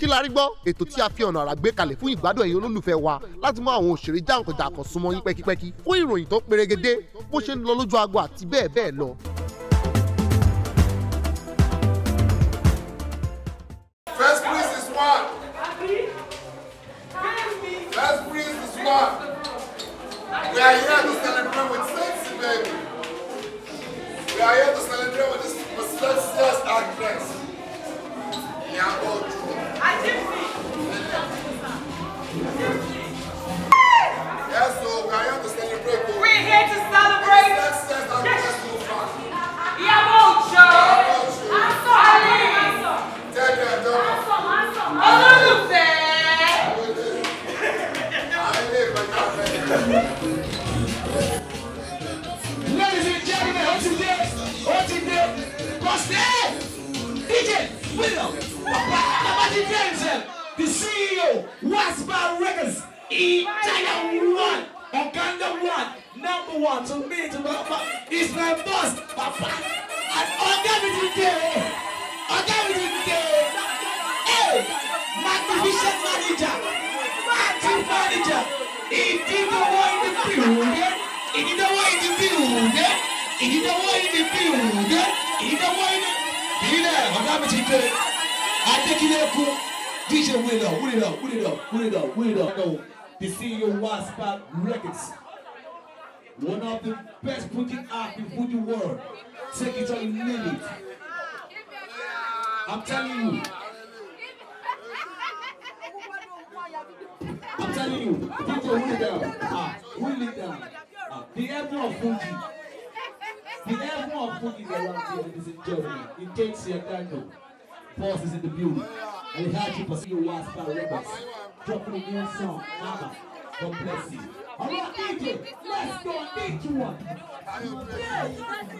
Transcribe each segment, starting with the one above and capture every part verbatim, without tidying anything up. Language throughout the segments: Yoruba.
kí la rí gbọ́ ètò tí a fi ọ̀nà àrà gbé kalẹ̀ fún ìgbádùn ẹ̀yin olólùfẹ́ wa láti mú àwọn òṣèré jàǹkànjàǹkàn súnmọ́ yín pẹ́kípẹ́kí fún ìròyìn tó perégedé bó ṣe ń lọ lójú agbo àti bẹ́ẹ̀ bẹ́ẹ̀ lọ. First Prince is one. First Prince is one. We are here to celebrate with sexy baby. We are here to celebrate with this sexiest actress. Iyabo Ojo. Yes, so we are here to celebrate. We're here to celebrate. The sexiest actress so far. Iyabo Ojo. Tell them, tell them. Olólùfẹ́. Ladies and gentlemen, what's in there? What's in there? What's there? D J Willow, Abadi Benson, the C E O, Waspa Records, E China One, Uganda One, number one to me, to Papa, is my boss, Papa, and Ogabity Day, Ogabity Day, hey, magnificent manager, active manager, he did the one in the building. He did the one in the building. He did the one in the building. He did the one in the building. Ogabity Day. I think it up. D J Willow, Willow, Willow, Willow, Willow. The C E O Waspa Records. One of the best booking act in the world. Take it or leave it. I'm telling you. I'm telling you. D J Willow. Ah, Willow down. Ah, the emperor of Fuji. The emperor of Fuji is around here, ladies and gentlemen. It takes your tango. Boss is in the building. And we had you for your Waspa Records. Dropping a new song, Mama. God bless you. Alright, D J, let's go and take you one. Yeah.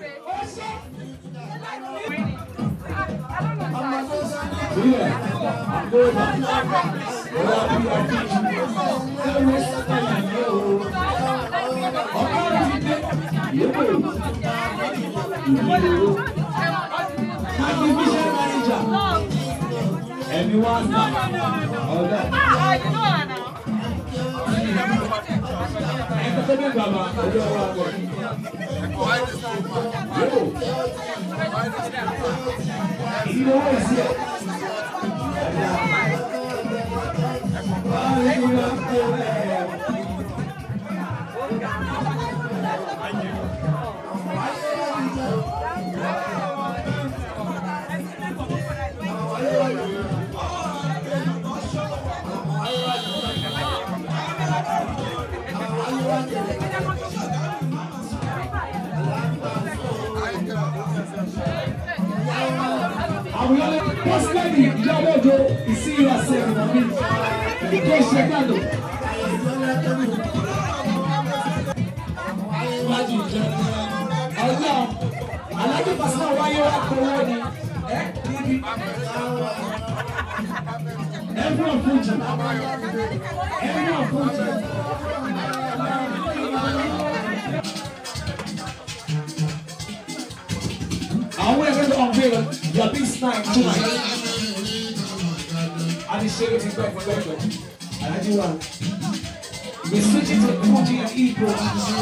Everyone's not. Oh, no. Ah, you know her now. You know what is it? First lady, Iyabo Ojo, is seeing herself in a minute. The case checando. Imagine, Allah, I like to pass my way out for one. Everyone Fuji. Everyone Fuji. I want to unveil your big snack tonight. And the shade is back for leisure. And I do one. We switch it to Fuji and Igbo.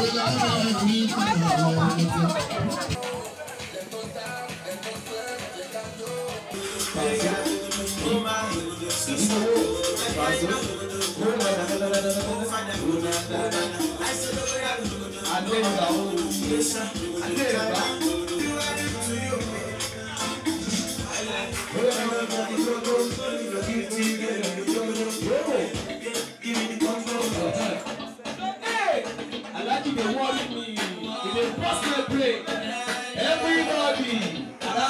Hey, I like you to watch me. It is personal play. Everybody.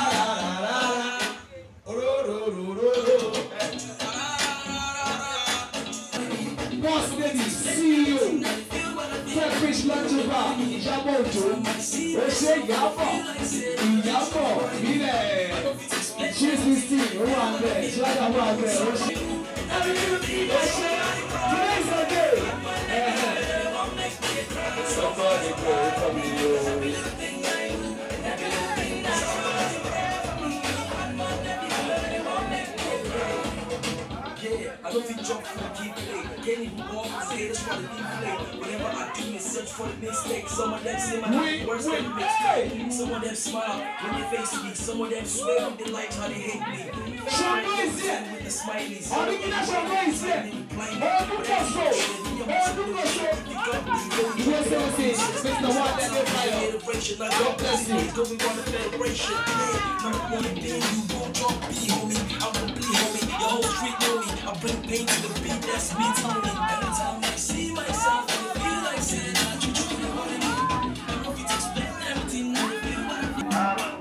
Boss lady, C E O, Fresh Lunch Bar, Iyabo Ojo, Ose Iyabo, Iyabo, Ilẹ̀, Cheese Christine, ó wà ńbẹ̀, Ṣọ́dá wà ńbẹ̀, Ose. Today's the day. Somebody pray for me, oh. I don't feel drunk for the keep play. Can't even walk and say that's why the deep play. Whenever I do is search for the mistake. Some of them say my life worse than the mistake. Some of them smile when they face me. Some of them swear when they like how they hate me. With the smileys. On the national race, yeah. On the gospel. On the gospel. You want to say, Mister One, that they fire. God bless you. Going on a federation. I'm one of them, you won't drop me, homie. I'm complete, homie. Your whole street know me. I bring pain to the beat, that's me, Tony. Every time I see myself, I feel like saying that you truly want me. I know you expect everything I feel like.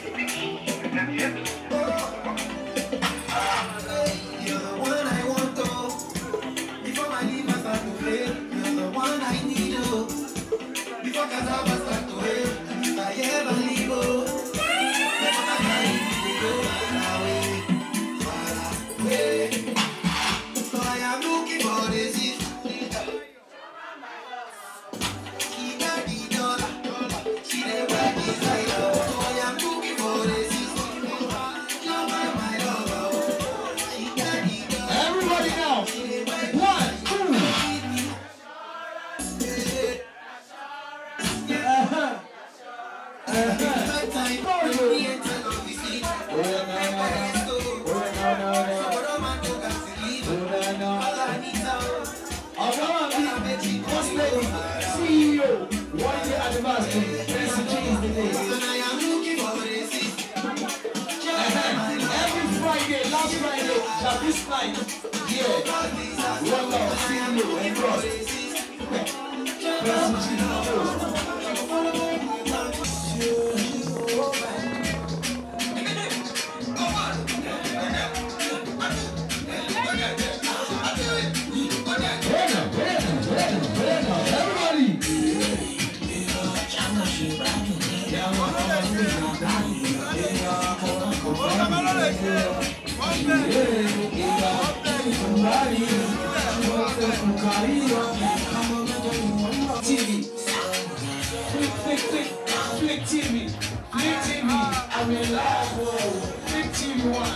You're the one I want, though. Before I leave, I start to play. You're the one I need, oh. Before Cassava start to hate. If I ever leave, oh. Never mind, I need to go far away, far away. So I am looking for this. She got the dollar. She the right designer. So I am looking for this. You're my, my lover. She got the dollar. Everybody now. One, two. Uh-huh. Uh-huh. C E O, one year anniversary, Mister Cheese today. Every Friday, last Friday, now this night, yeah, one love, C E O and Cross. Mister Cheese. T V. Flick, flick, flick, flick T V. Flick T V. I'm in love, whoa. Flick T V one.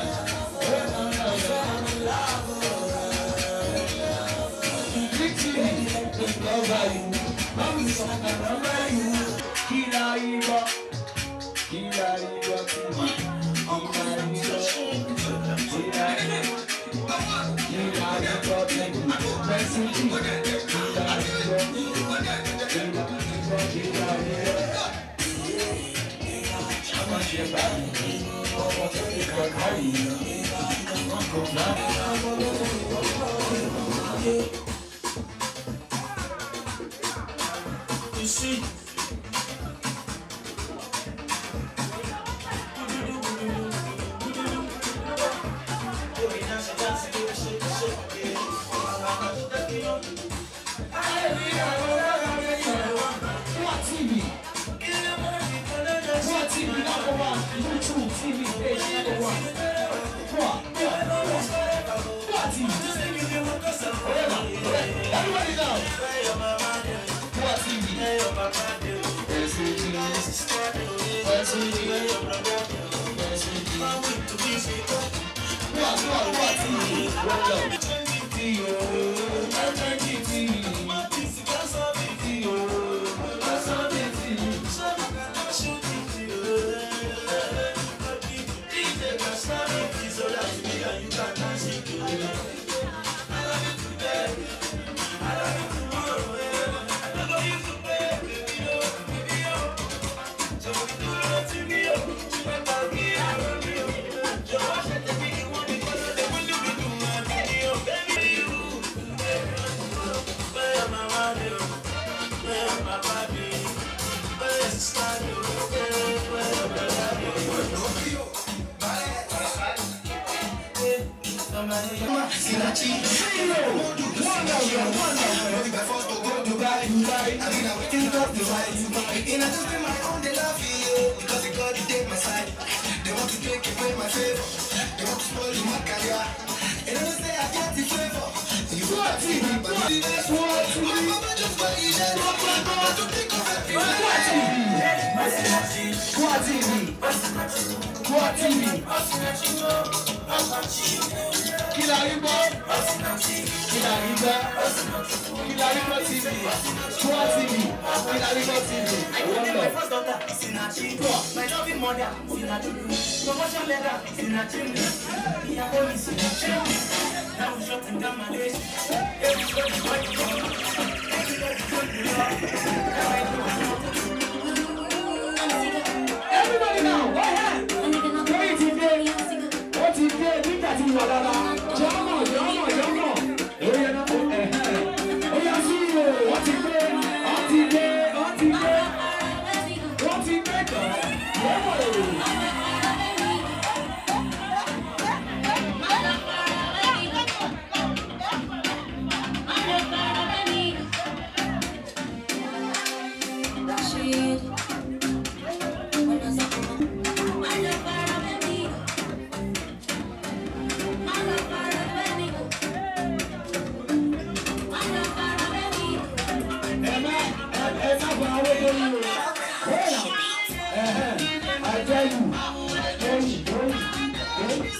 Flick T V. Nobody. I'm sorry. Kira Iba. Kira Iba T V. Kira Iba. Kira Iba. Kira Iba T V. Pressing T V. Kira Iba. You see, Everybody now. What T V? What, what, what T V? What T V? What T V? What T V? Kilaribo, Kilaribo, Kilaribo T V, Squad T V, Kilaribo T V. One love. My loving mother, promotion letter, he always now we're shutting down my days. Everybody fighting for me. Everybody now, go ahead. Wait till day. What is there? Think that you are there. Jump on, jump on, jump on. Oh yeah, no, eh, eh. Oh yeah, see you. What is there? What is there? What is there? What is there? I tell you, don't you, don't you,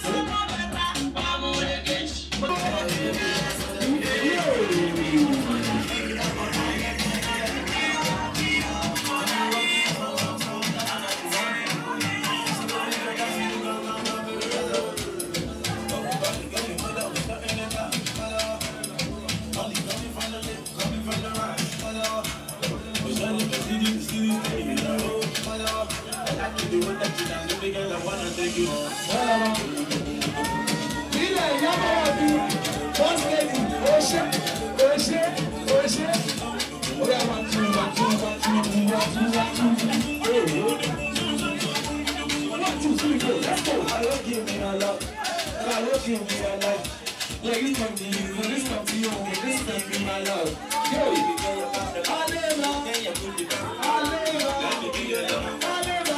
Yeah, you come to you, when this come to you, when this come to my love. Yo, Aleva, Aleva, Aleva,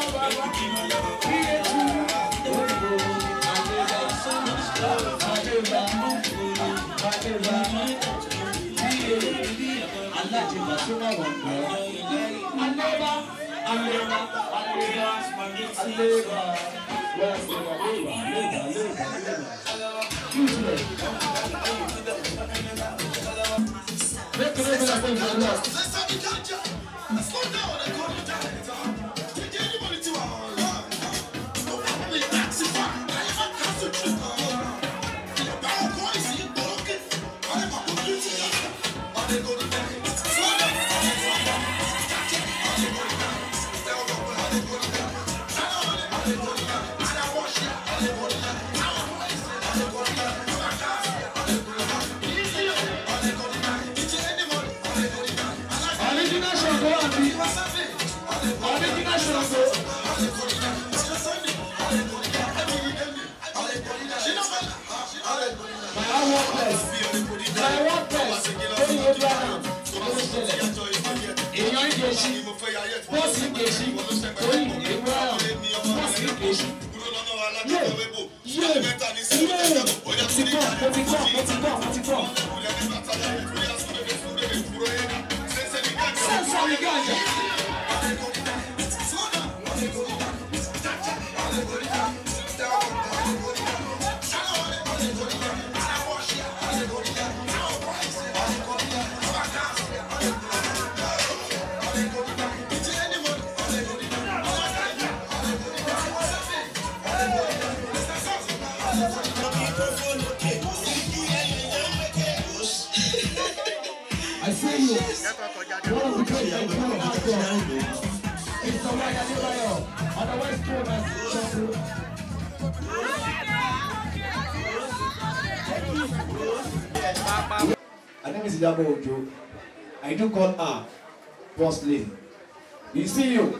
Her name is Iyabo Ojo. I do call her Boss Lady. You see you,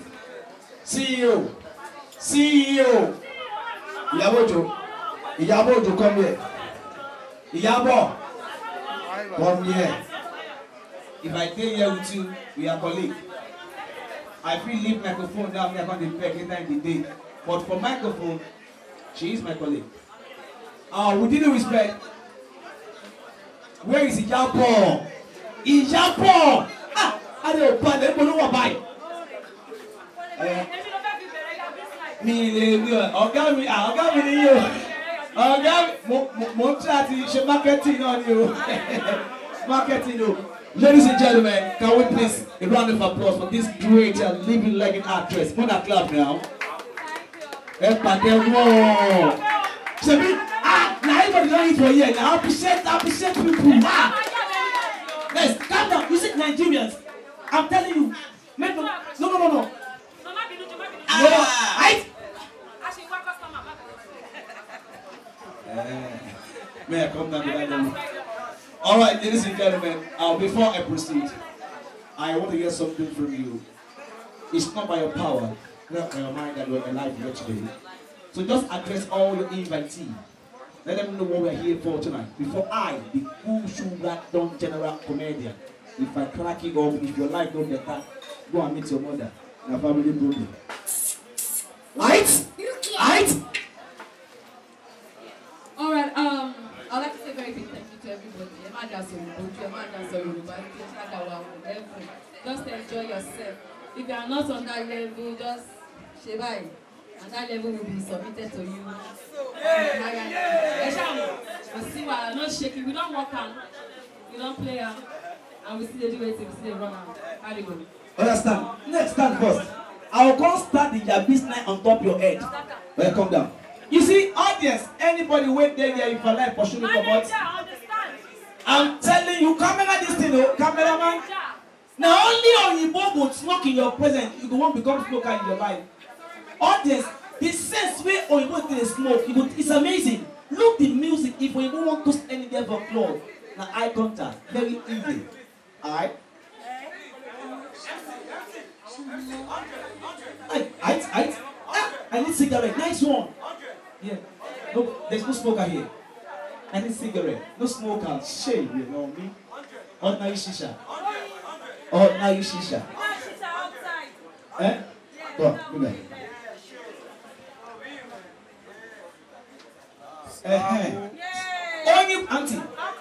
see you, see you. Iyabo Ojo, Iyabo Ojo, come here. Iyabo, come here. If I stay here with you, we are colleagues. I feel leave microphone down here on the back later in the day. But for microphone, she is my colleague. Uh, with due respect, where is Iyabo? Iyabo! Ah! I don't know, I don't know why. Mi le mi o, ọ̀gá mi, ah, ọ̀gá mi ni yo. Ọ̀gá mo mo ń try àti ṣe marketing náà ni o. Marketing o. Ladies and gentlemen, can we please a round of applause for this great and living legend actress? Put that clap now. Ẹ pàdé wọ́n. Ṣebí ah na everybody don eat for here na appreciate appreciate people. Ah. Yes, calm down. You see Nigerians, I'm telling you. Make no no no no no. Ah, right? May I come down to that level? All right, ladies and gentlemen, uh, before I proceed, I want to hear something from you. It's not by your power, not by your mind that we're alive here today. So just address all your invitees. Let them know what we're here for tonight. Before I, the cool shoe black don general comedian, if I crack it off, if your life don't better, go and meet your mother. Your family problem. Right? Right? All right. Um, I'd like to say a very big thank you to everybody. Emmanuel Soriboju, Emmanuel Soriboju, just enjoy yourself. If you are not on that level, just shave by, and that level will be submitted to you. We see why not shaking. We don't walk on, we don't play on, and we still do it. We still run on. How do you go? Understand? Next stand first. I will come start the Yabis night on top of your head. Well, come down. You see, audience, anybody wait there, there, if I like, for sure, come out. I'm telling you, camera this thing, oh, cameraman. Now only Oyibo go smoke in your presence, you go want to become smoker in your life. Audience, the sense where Oyibo dey smoke, it's amazing. Look the music, if Oyibo want to stand there for applause, now eye contact, very easy. Alright? I, I, I, I need cigarette, nice one. Yeah, no, there's no smoker here. I need cigarette, no smoker, shame, you know me. Ordinary shisha. Ordinary shisha. Eh? Go on, go back. Eh, only auntie.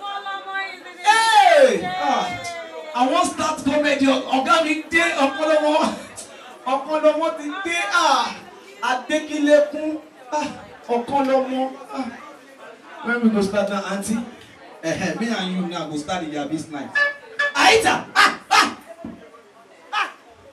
Hey! Ah, I want to start comedy. Organic day, Okolowo. Okolowo ti day. Ah, Adekilekun. Ah, Okolowo. Ah. When we go start now, auntie? Eh, me and you now go start the Yabis night. Aita! Ah! Ah! Ah!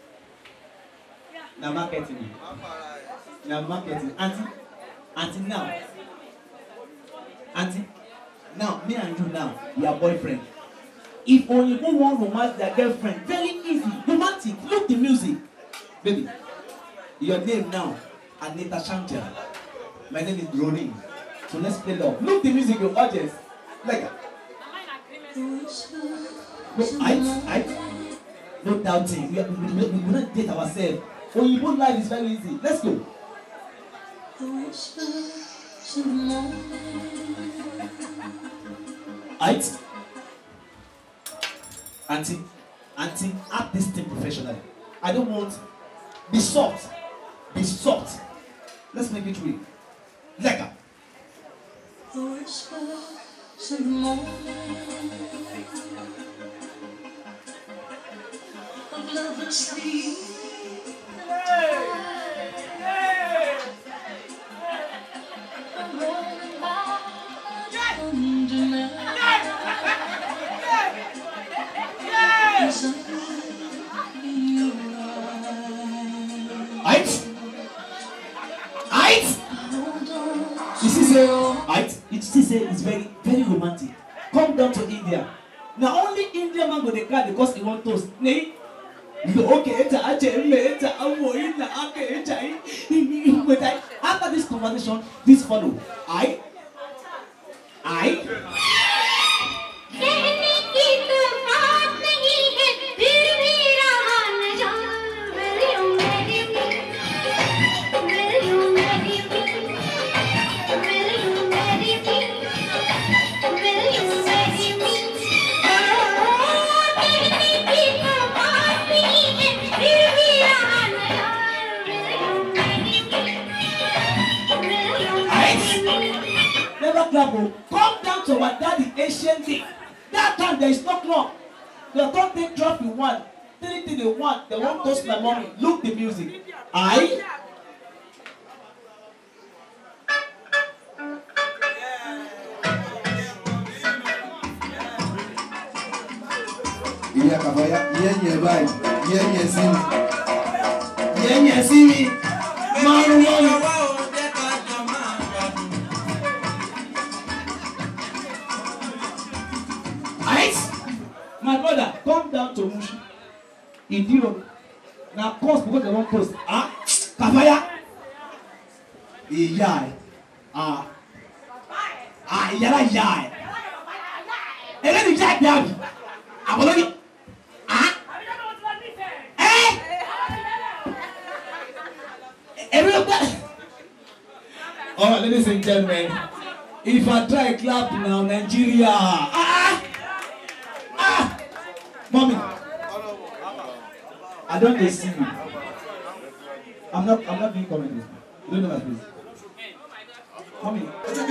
Now marketing. Now marketing. Auntie? Auntie now. Auntie? Now, me and you now, we are boyfriend. If only one want romance their girlfriend, very easy. Romantic. Look the music. Baby, your name now, Anita Shantia. My name is Ronin. So let's play love. Look the music, your audience. Like no, I, I, no doubting. We are, we, we, we will not date ourselves. Oyibo life is very easy. Let's go. Right? Auntie, auntie, act this thing professionally. I don't want. Be soft. Be soft. Let's make it real. Like that. Right? Right? You see, say, right? You see, say it's very, very romantic. Come down to India. Now only Indian man go dey cry because he want toast. Nay, you go okay. Enter, enter, enter, amo, enter, okay, enter. But I, after this conversation, this follow. I, I. Come down to our daddy Asian day. That time there is no clock. They don't take drop in one. Anything they want, they want toast my mommy. Look the music. I Oya Kafaya, yeah, yeah, right. Yeah, yeah, see me. Yeah, yeah, see me. Maru, maru. Ice? My brother, come down to Mushi. Idiot. Now, cost because they won't post. Ah, Kafaya. Yeah. Ah. Ah, yeah, yeah. And then you jack down. I'm going. Ah. Eh? Everybody. All right, ladies and gentlemen. If I try clap now, Nigeria. Ah. Ah. Mommy. I don't see you. I'm not. I'm not being commented. You don't know my face. Mommy.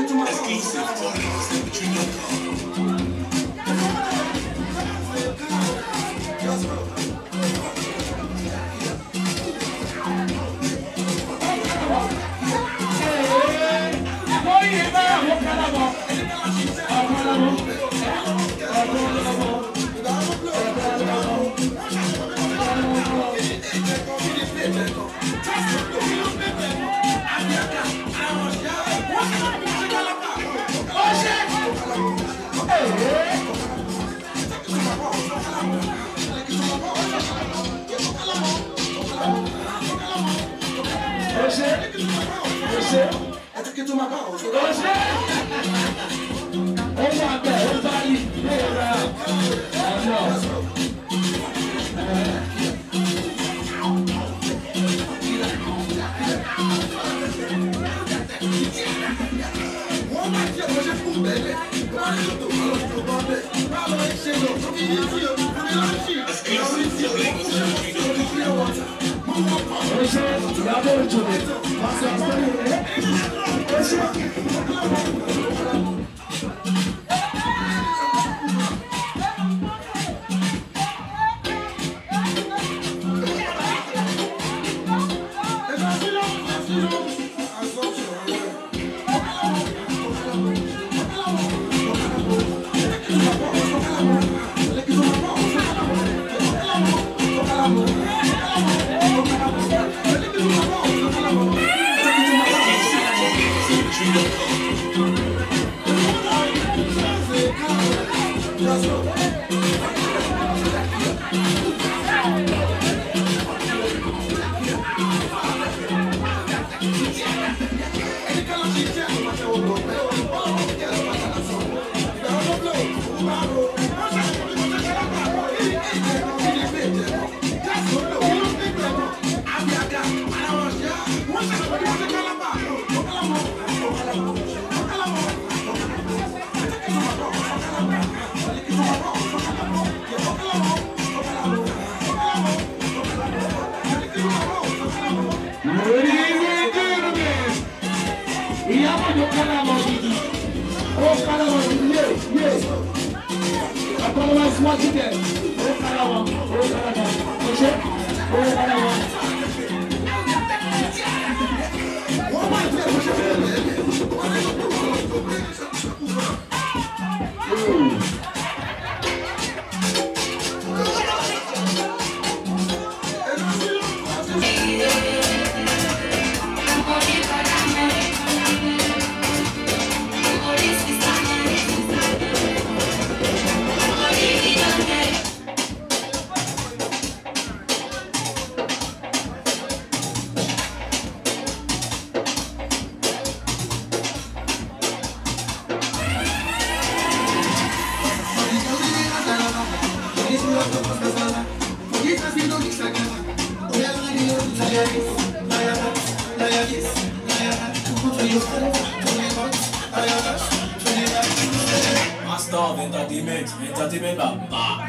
Master of entertainment, entertainment baba.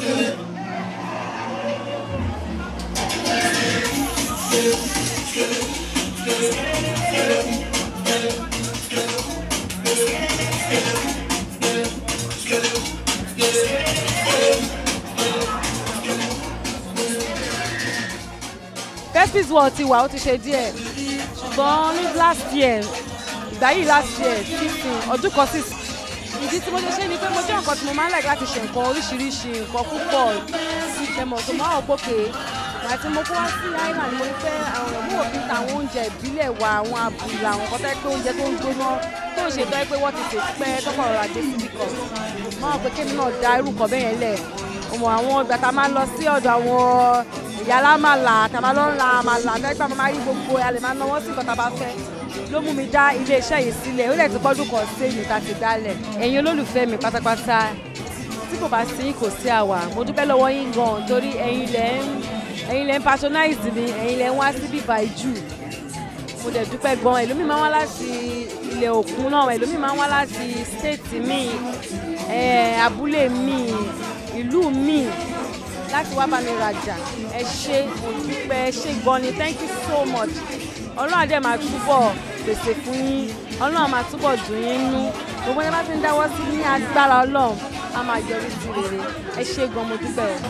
Festis wọ̀ ti wà ó ti ṣe díẹ̀ ṣùgbọ́n ní last year ìgbà yìí last year fifteen ọdún kan sí ìdí tí mo ṣe ṣe ni pé mo jẹ́ nǹkan tí mo máa ń like láti ṣe nǹkan oríṣiríṣi nǹkan púpọ̀ ṣe mọ̀ tó máa wọ̀ pókè àti mo kó wá sí island mo rí pé àwọn ọ̀rọ̀ mú òfin ta àwọn oúnjẹ ìbílẹ̀ wa àwọn àbùlà àwọn kan tẹ́ pé oúnjẹ tó ń gbóná tó ń ṣe tọ́ pé wọ́n ti sè pẹ́ tọ́kọ̀ ọ̀rọ̀ ajé síbí kan máa wọ̀ pé kémi náà da irú kan bẹ́ẹ̀ yẹn lẹ̀ ọmọ àwọn ìgbà tá a máa lọ sí ọ̀dọ̀ àwọn ìyá alámàlà tá a máa lọ ń la àmàlà tẹ́gbà máa rí gbogbo a lè máa náwó sí nǹkan tá a bá fẹ́ ló mú mi dá iléeṣẹ́ yìí sílẹ̀ ó lè ti pọ́dún kan sí èyí tá a ti dálẹ̀ ẹ̀yin olólùfẹ́ mi pátápátá tí kò bá sí kò sí àwa mo dúpẹ́ lọ́wọ́ yín gan torí ẹ̀yin lẹ́ ń ẹ̀yin lẹ́ ń patronize mi ẹ̀yin lẹ́ ń wá sí bíbá ìjù mo dẹ̀ dúpẹ́ gan ẹlòmíì máa ń wá láti ilẹ̀ òkun náà ẹlòmíì máa ń wá láti state mi abúlé mi ìlú mi láti wá bá mi rajà ẹ ṣé mo dúpẹ́ ẹ ṣé gan ni thank you so much ọlọ́run àdé máa túbọ̀ pèsè fún yín ọlọ́run máa túbọ̀ dùn yín nú gbogbo ẹni bá ti ń dáwọ́ sí ní agbára ọlọ́run a máa yọrí sí rere ẹ ṣé gan mo dúpẹ́ o.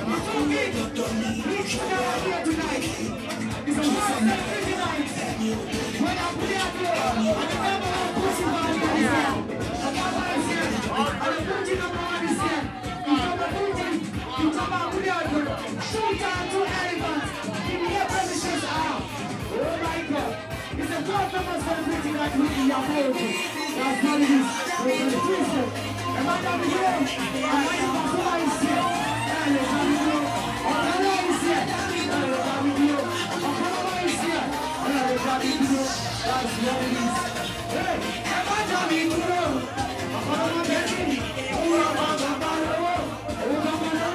It's a God famous celebrating that week in your poetry. That's what it is. We're going to do so. And I'm going to be here. I'm going to perform this here. And I'm going to do I'm going to do this here. And I'm going to do I'm going to do this here. And I'm going to do that's what it is. Hey, I'm going to be here. I'm going to be here. Oh, I'm going to be here. Oh, I'm going to be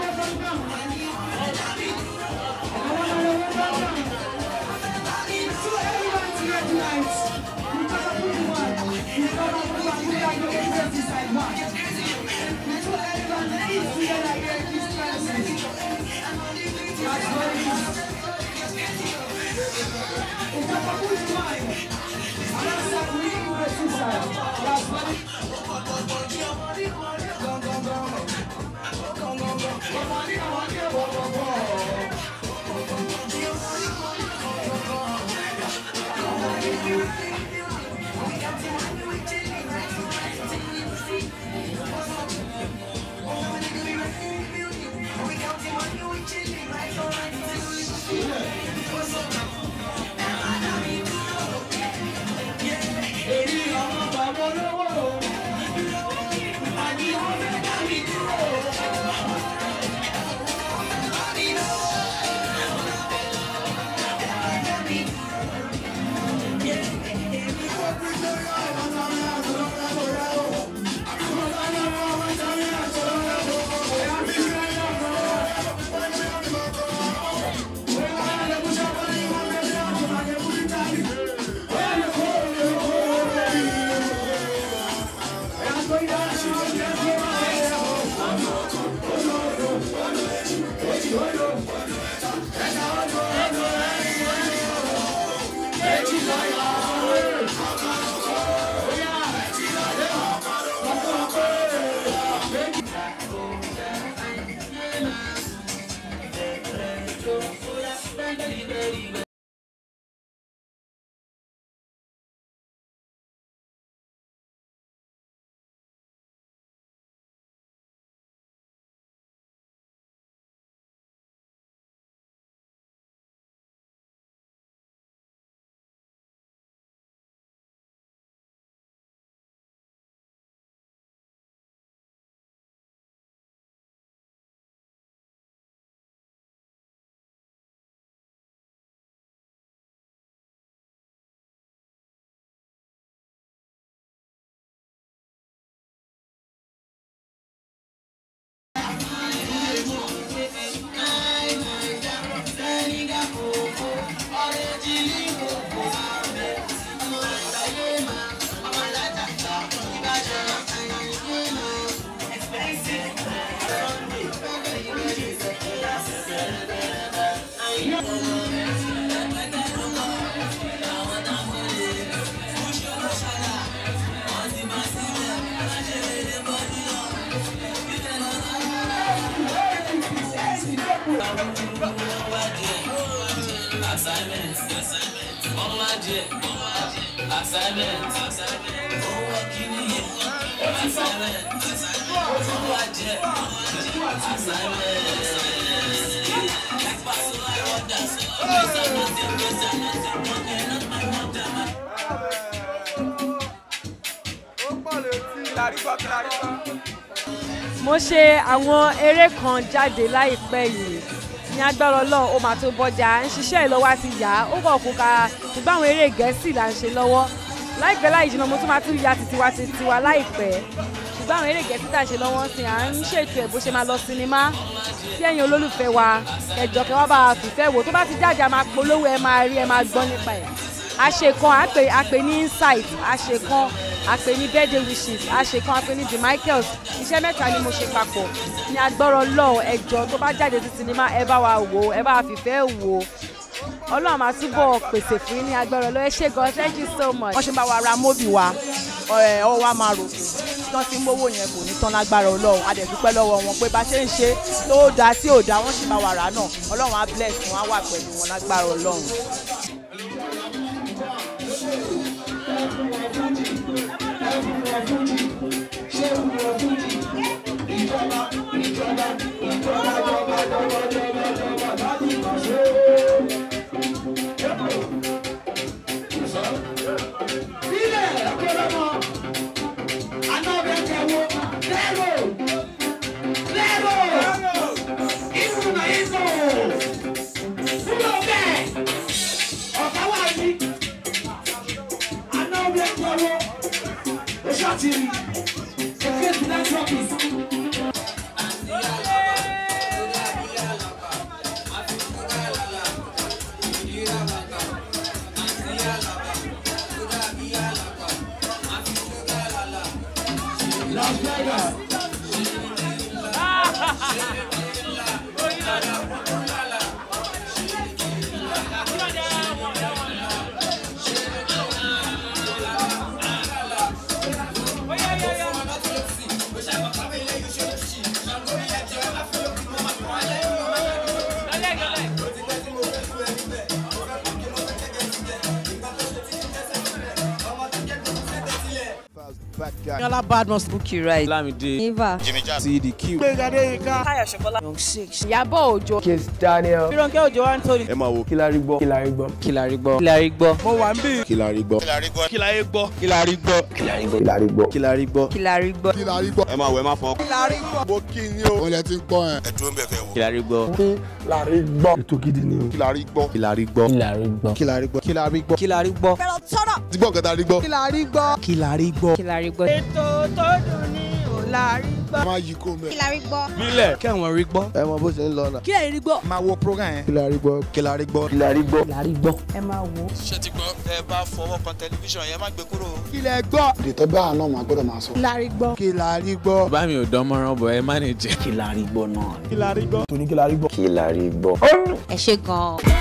tonight, you gotta put the one. You gotta put the one. You gotta put the one inside one. So everyone eat together here in this place. That's what it is. You gotta put the one. And that's like we need to get inside. That's what it is. Assignment, assignment. Assignment, oh, kini, assignment, oh, assignment, mo ṣe àwọn eré kan jáde láìpẹ́ yìí ní agbára Ọlọ́run ó máa tó bọ́jà ń ṣiṣẹ́ ìlọ́wọ́ àti yá ó kọ̀ kó ka ṣùgbọ́n àwọn eré Gẹ̀ẹ́sì là ń ṣe lọ́wọ́ láìpẹ́ láì jìnnà mo tún máa tún ya titiwa titiwa láìpẹ́ ṣùgbọ́n àwọn eré Gẹ̀ẹ́sì tá à ń ṣe lọ́wọ́ sí à ń ṣètò ẹ̀ bó ṣe máa lọ sinimá tí ẹ̀yin olólùfẹ́ wa ẹ̀jọ̀ kẹwàá bá a fìfẹ́ wò tó bá ti jáde a máa polówó ẹ máa rí ẹ máa gbọ́ nípa ẹ̀ àṣekan àpè àpè ní insight àṣekan àpè ní birthday wishes àṣekan àpè ní the Michaels iṣẹ́ mẹ́ta ni mo ṣe papọ̀ ní agbọ́rọ̀ lọ́ọ̀ ẹ̀jọ̀ tó bá jáde sí sinimá ẹ bá wa wò ẹ bá wa fìfẹ́ wò Ọlọ́run máa túbọ̀ pèsè fún yín ní agbára Ọlọ́run ẹ ṣé gan thank you so much. wọ́n ṣe bá wa ra móbì wa ọ̀rẹ́ ọwọ́ wa máa rò fún tí wọ́n ti ń mówó yẹn kò ní tán lágbára Ọlọ́run a dẹ̀ dúpẹ́ lọ́wọ́ wọn pé bá ṣe ń ṣe tó dáa tí ò dáa wọ́n sì bá wa rà náà Ọlọ́run á bless wọn á wà pẹ̀lú wọn lágbára Ọlọ́run. Yala Badmus, Bukky Right, Lamide, Eva, Jimmy Jazz, C D Q, Begadeka, Taya Shokola, Young Six, Ìyábọ̀ Òjó Kiss Daniel, Ronke Ojo Anthony, ẹ máa wo Kílárígbọ́ Kílárígbọ́ Kílárígbọ́, Kílárígbọ́, mo wà ń bí, Kílárígbọ́ Kílárígbọ́, Kílárígbọ́, Kílárígbọ́, Kílárígbọ́ Kílárígbọ́ Kílárígbọ́, Kílárígbọ́ ẹ máa wo ẹ máa fọ́ Kílárígbọ́, mo kí ni o. wọ́n lẹ ti ń gbọ́ ẹ̀. ẹ dúró ń bẹ̀ kẹ́ wò. Kílárígbọ́ Kílárígbọ́ ètò gidi ni o. Kílárígbọ́ Kílárígbọ́ Kílárígbọ́ Kílárígbọ́ Kílárígbọ́ Kílárígbọ́, ti gbọ́ nǹkan tá a rí gbọ́. Kílárígbọ́, Kílárígbọ́ Kílárígbọ́, ètò tó dùn ní Kílárígbọ́. máa yí kó mẹ́. Kílárígbọ́, Mílẹ̀ kí àwọn rí gbọ́. ẹ mọ bó ṣe ń lọ náà. Kílárígbọ́, Máa wo program yẹn. Kílárígbọ́ Kílárígbọ́ Kílárígbọ́ Kílárígbọ́, ẹ máa wò ó. ṣé ti gbọ́ ẹ bá fọwọ́ kan tẹlifíṣàn yẹn má gbé kúrò. Kílẹ̀ gbọ́. ètò bá àná máa gbọ́dọ̀ máa sọ. Kílárígbọ́. Kílárígbọ́. Bá mi ò dán mọ́rán bọ̀ ẹ má ní jẹ. Kílárígbọ́ náà. Kílárígbọ́. Kílárígbọ́ Kílárígbọ́. Ẹ ṣé gan-an.